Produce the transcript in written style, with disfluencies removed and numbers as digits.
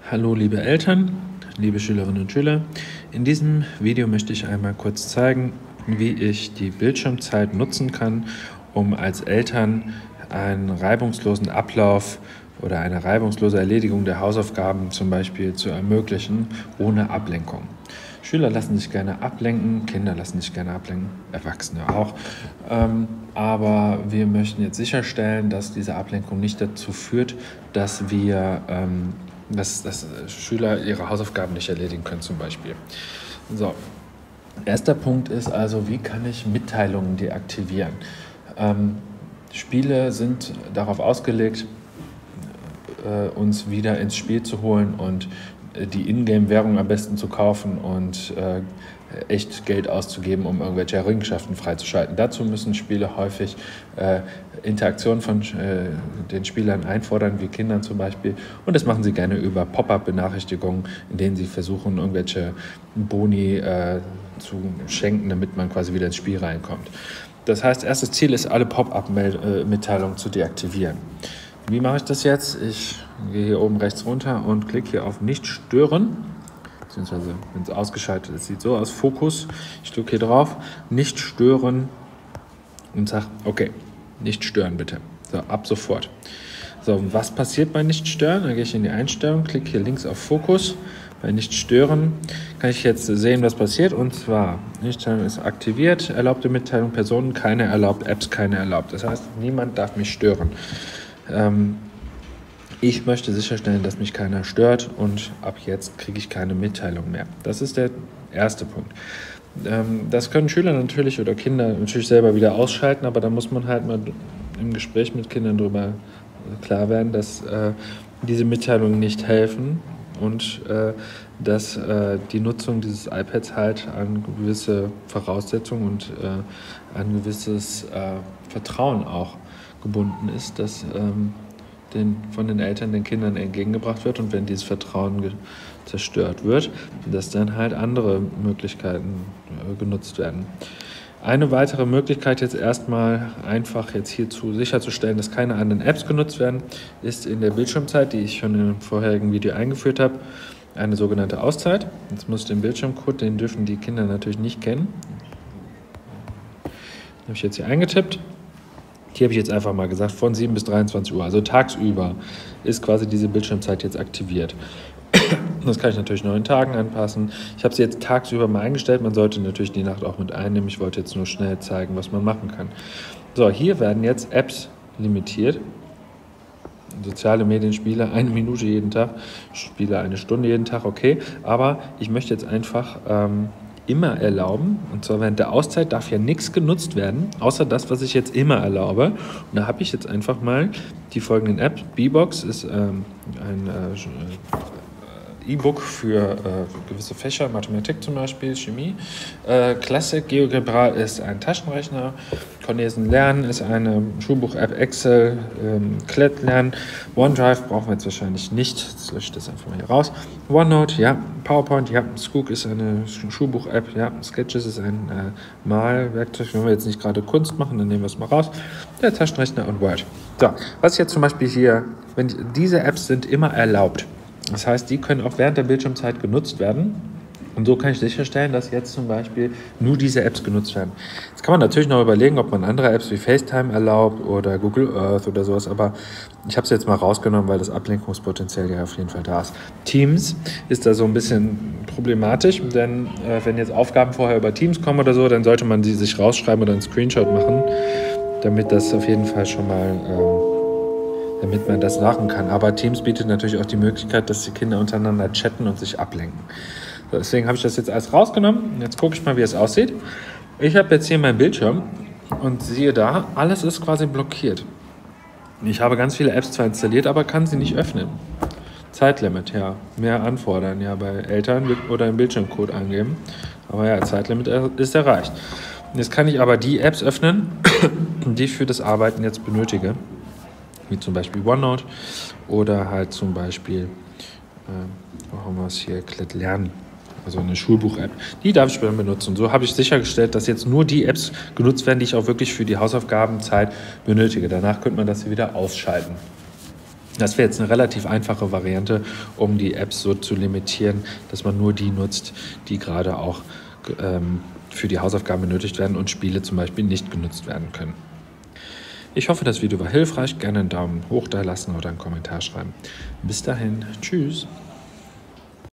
Hallo liebe Eltern, liebe Schülerinnen und Schüler. In diesem Video möchte ich einmal kurz zeigen, wie ich die Bildschirmzeit nutzen kann, um als Eltern einen reibungslosen Ablauf oder eine reibungslose Erledigung der Hausaufgaben zum Beispiel zu ermöglichen, ohne Ablenkung. Schüler lassen sich gerne ablenken, Kinder lassen sich gerne ablenken, Erwachsene auch. Aber wir möchten jetzt sicherstellen, dass diese Ablenkung nicht dazu führt, dass Schüler ihre Hausaufgaben nicht erledigen können zum Beispiel. So, erster Punkt ist also, wie kann ich Mitteilungen deaktivieren? Spiele sind darauf ausgelegt, uns wieder ins Spiel zu holen und die Ingame-Währung am besten zu kaufen und echt Geld auszugeben, um irgendwelche Errungenschaften freizuschalten. Dazu müssen Spiele häufig Interaktion von den Spielern einfordern, wie Kindern zum Beispiel. Und das machen sie gerne über Pop-up-Benachrichtigungen, in denen sie versuchen, irgendwelche Boni zu schenken, damit man quasi wieder ins Spiel reinkommt. Das heißt, erstes Ziel ist, alle Pop-up-Mitteilungen zu deaktivieren. Wie mache ich das jetzt? Ich gehe hier oben rechts runter und klicke hier auf Nicht stören. Beziehungsweise, wenn es ausgeschaltet ist, sieht so aus, Fokus. Ich drücke hier drauf, Nicht stören und sage, okay, nicht stören bitte. So, ab sofort. So, was passiert bei Nicht stören? Dann gehe ich in die Einstellung, klicke hier links auf Fokus. Bei Nicht stören kann ich jetzt sehen, was passiert. Und zwar, Nichtstörung ist aktiviert, erlaubte Mitteilung, Personen keine erlaubt, Apps keine erlaubt. Das heißt, niemand darf mich stören. Ich möchte sicherstellen, dass mich keiner stört und ab jetzt kriege ich keine Mitteilung mehr. Das ist der erste Punkt. Das können Schüler natürlich oder Kinder natürlich selber wieder ausschalten, aber da muss man halt mal im Gespräch mit Kindern darüber klar werden, dass diese Mitteilungen nicht helfen und dass die Nutzung dieses iPads halt an gewisse Voraussetzungen und an gewisses Vertrauen auch gebunden ist, das von den Eltern den Kindern entgegengebracht wird, und wenn dieses Vertrauen zerstört wird, dass dann halt andere Möglichkeiten genutzt werden. Eine weitere Möglichkeit jetzt erstmal einfach jetzt hierzu sicherzustellen, dass keine anderen Apps genutzt werden, ist in der Bildschirmzeit, die ich schon im vorherigen Video eingeführt habe, eine sogenannte Auszeit. Jetzt muss ich den Bildschirmcode, den dürfen die Kinder natürlich nicht kennen. Den habe ich jetzt hier eingetippt. Hier habe ich jetzt einfach mal gesagt, von 7 bis 23 Uhr, also tagsüber, ist quasi diese Bildschirmzeit jetzt aktiviert. Das kann ich natürlich noch in Tagen anpassen. Ich habe sie jetzt tagsüber mal eingestellt. Man sollte natürlich die Nacht auch mit einnehmen. Ich wollte jetzt nur schnell zeigen, was man machen kann. So, hier werden jetzt Apps limitiert. Soziale Medienspiele, 1 Minute jeden Tag, Spiele 1 Stunde jeden Tag, okay. Aber ich möchte jetzt einfach immer erlauben, und zwar während der Auszeit darf ja nichts genutzt werden, außer das, was ich jetzt immer erlaube. Und da habe ich jetzt einfach mal die folgenden Apps. Bbox ist ein E-Book für gewisse Fächer, Mathematik zum Beispiel, Chemie. Classic GeoGebra ist ein Taschenrechner. Cornesen Lernen ist eine Schulbuch-App, Excel, Klett Lernen. OneDrive brauchen wir jetzt wahrscheinlich nicht. Jetzt lösche ich das einfach mal hier raus. OneNote, ja. PowerPoint, ja. Skook ist eine Schulbuch-App, ja. Sketches ist ein Malwerkzeug. Wenn wir jetzt nicht gerade Kunst machen, dann nehmen wir es mal raus. Der Taschenrechner und Word. So, was jetzt zum Beispiel hier, diese Apps sind immer erlaubt. Das heißt, die können auch während der Bildschirmzeit genutzt werden. Und so kann ich sicherstellen, dass jetzt zum Beispiel nur diese Apps genutzt werden. Jetzt kann man natürlich noch überlegen, ob man andere Apps wie FaceTime erlaubt oder Google Earth oder sowas. Aber ich habe es jetzt mal rausgenommen, weil das Ablenkungspotenzial ja auf jeden Fall da ist. Teams ist da so ein bisschen problematisch, denn wenn jetzt Aufgaben vorher über Teams kommen oder so, dann sollte man die sich rausschreiben oder einen Screenshot machen, damit das auf jeden Fall schon mal... damit man das machen kann. Aber Teams bietet natürlich auch die Möglichkeit, dass die Kinder untereinander chatten und sich ablenken. So, deswegen habe ich das jetzt alles rausgenommen. Jetzt gucke ich mal, wie es aussieht. Ich habe jetzt hier meinen Bildschirm und siehe da, alles ist quasi blockiert. Ich habe ganz viele Apps zwar installiert, aber kann sie nicht öffnen. Zeitlimit, ja. Mehr anfordern, ja, bei Eltern oder im Bildschirmcode angeben. Aber ja, Zeitlimit ist erreicht. Jetzt kann ich aber die Apps öffnen, die ich für das Arbeiten jetzt benötige. Wie zum Beispiel OneNote oder halt zum Beispiel, wo haben wir es hier, Klett Lernen, also eine Schulbuch-App. Die darf ich dann benutzen. Und so habe ich sichergestellt, dass jetzt nur die Apps genutzt werden, die ich auch wirklich für die Hausaufgabenzeit benötige. Danach könnte man das hier wieder ausschalten. Das wäre jetzt eine relativ einfache Variante, um die Apps so zu limitieren, dass man nur die nutzt, die gerade auch für die Hausaufgaben benötigt werden und Spiele zum Beispiel nicht genutzt werden können. Ich hoffe, das Video war hilfreich. Gerne einen Daumen hoch da lassen oder einen Kommentar schreiben. Bis dahin, tschüss.